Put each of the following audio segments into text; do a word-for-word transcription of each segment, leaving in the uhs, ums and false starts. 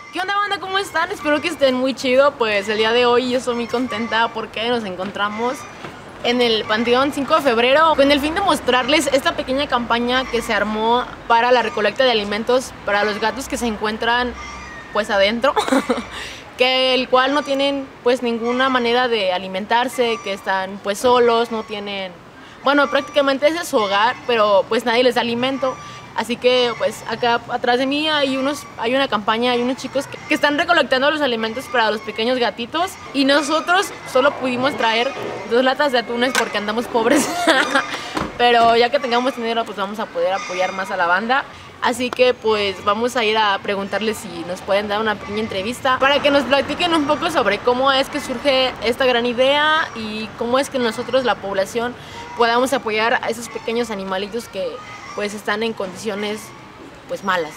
¿Qué onda, banda? ¿Cómo están? Espero que estén muy chido. Pues el día de hoy yo estoy muy contenta porque nos encontramos en el Panteón cinco de febrero con el fin de mostrarles esta pequeña campaña que se armó para la recolecta de alimentos para los gatos que se encuentran pues adentro que el cual no tienen pues ninguna manera de alimentarse, que están pues solos, no tienen, bueno, prácticamente ese es su hogar, pero pues nadie les da alimento. Así que pues acá atrás de mí hay, unos, hay una campaña, hay unos chicos que, que están recolectando los alimentos para los pequeños gatitos y nosotros solo pudimos traer dos latas de atunes porque andamos pobres. Pero ya que tengamos dinero pues vamos a poder apoyar más a la banda. Así que pues vamos a ir a preguntarles si nos pueden dar una pequeña entrevista para que nos platiquen un poco sobre cómo es que surge esta gran idea y cómo es que nosotros, la población, podamos apoyar a esos pequeños animalitos que pues están en condiciones pues malas.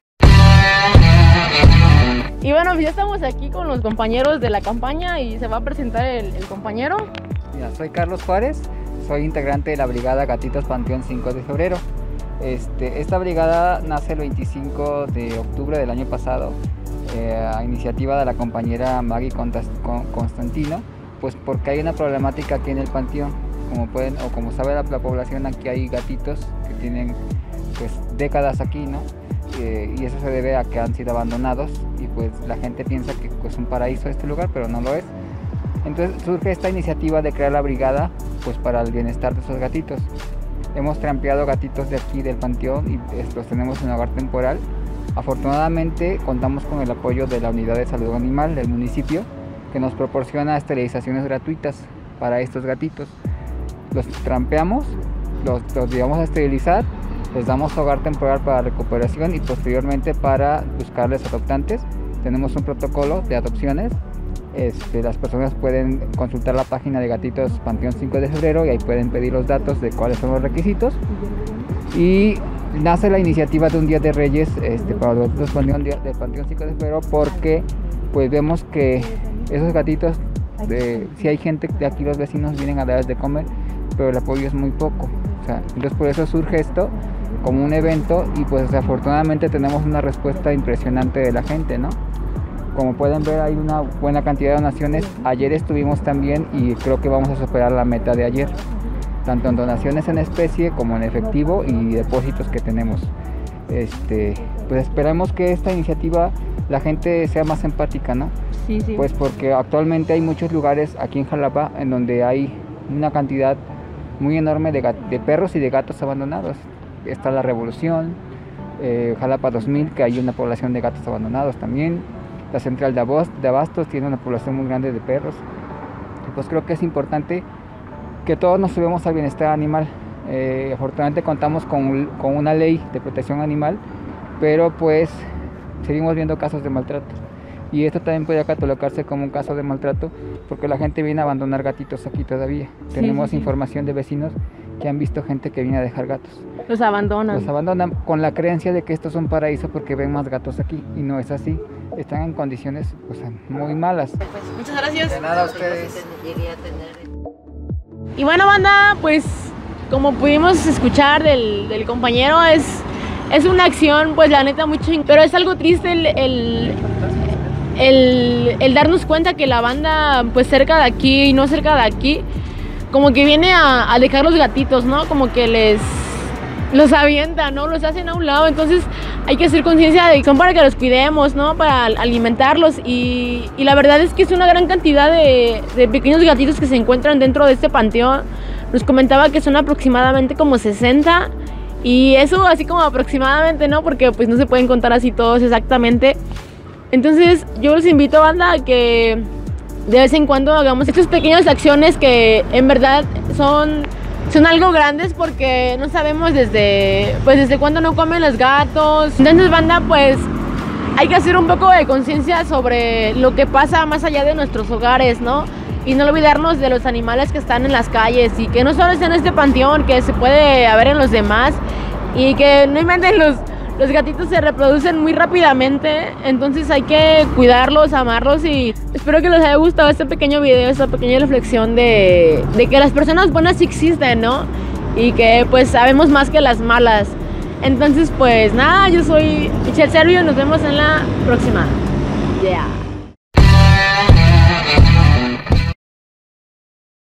Y bueno, pues ya estamos aquí con los compañeros de la campaña y se va a presentar el, el compañero. Mira, soy Carlos Juárez, soy integrante de la brigada Gatitos Panteón cinco de febrero. Este, esta brigada nace el veinticinco de octubre del año pasado eh, a iniciativa de la compañera Maggie Constantino, pues porque hay una problemática aquí en el panteón. Como pueden o como sabe la, la población, aquí hay gatitos que tienen pues décadas aquí, ¿no? Eh, y eso se debe a que han sido abandonados y pues la gente piensa que es pues, un paraíso este lugar, pero no lo es. Entonces surge esta iniciativa de crear la brigada pues para el bienestar de esos gatitos. Hemos trampeado gatitos de aquí del panteón y los tenemos en hogar temporal. Afortunadamente contamos con el apoyo de la Unidad de Salud Animal del municipio, que nos proporciona esterilizaciones gratuitas para estos gatitos. Los trampeamos, los, los llevamos a esterilizar, les damos hogar temporal para recuperación y posteriormente para buscarles adoptantes. Tenemos un protocolo de adopciones. Este, las personas pueden consultar la página de Gatitos Panteón cinco de febrero y ahí pueden pedir los datos de cuáles son los requisitos. Y nace la iniciativa de un Día de Reyes este, para los gatitos Panteón, de Panteón cinco de febrero porque pues vemos que esos gatitos, de, si hay gente de aquí, los vecinos vienen a darles de comer, pero el apoyo es muy poco. O sea, entonces por eso surge esto como un evento y pues afortunadamente tenemos una respuesta impresionante de la gente, ¿no? Como pueden ver, hay una buena cantidad de donaciones. Ayer estuvimos también y creo que vamos a superar la meta de ayer, tanto en donaciones en especie como en efectivo y depósitos que tenemos. Este, pues esperamos que esta iniciativa la gente sea más empática, ¿no? Sí, sí. Pues porque actualmente hay muchos lugares aquí en Jalapa en donde hay una cantidad muy enorme de, de perros y de gatos abandonados. Está La Revolución, eh, Jalapa dos mil, que hay una población de gatos abandonados también. La central de Abastos tiene una población muy grande de perros. Pues creo que es importante que todos nos subamos al bienestar animal. Eh, afortunadamente contamos con, con una ley de protección animal, pero pues seguimos viendo casos de maltrato. Y esto también puede catalogarse como un caso de maltrato porque la gente viene a abandonar gatitos aquí todavía. Sí, Tenemos sí, sí. información de vecinos que han visto gente que viene a dejar gatos. Los abandonan. Los abandonan con la creencia de que esto es un paraíso porque ven más gatos aquí y no es así. Están en condiciones pues, muy malas. Pues, muchas gracias. De nada a ustedes. Y bueno, banda, pues como pudimos escuchar del, del compañero, es, es una acción pues la neta muy ching, pero es algo triste el, el, el, el darnos cuenta que la banda pues cerca de aquí y no cerca de aquí como que viene a, a dejar los gatitos, ¿no? Como que les los avienta, ¿no? Los hacen a un lado. Entonces hay que hacer conciencia de que son para que los cuidemos, ¿no? Para alimentarlos y, y la verdad es que es una gran cantidad de, de pequeños gatitos que se encuentran dentro de este panteón. Nos comentaba que son aproximadamente como sesenta y eso así como aproximadamente, ¿no? Porque pues no se pueden contar así todos exactamente. Entonces yo los invito, banda, a que de vez en cuando hagamos estas pequeñas acciones que en verdad son, son algo grandes porque no sabemos desde, pues desde cuándo no comen los gatos. Entonces, banda, pues hay que hacer un poco de conciencia sobre lo que pasa más allá de nuestros hogares, ¿no? Y no olvidarnos de los animales que están en las calles y que no solo está en este panteón, que se puede haber en los demás y que no inventen los... Los gatitos se reproducen muy rápidamente, entonces hay que cuidarlos, amarlos y espero que les haya gustado este pequeño video, esta pequeña reflexión de, de que las personas buenas sí existen, ¿no? Y que pues sabemos más que las malas. Entonces pues nada, yo soy Michelle Servio y nos vemos en la próxima. Yeah.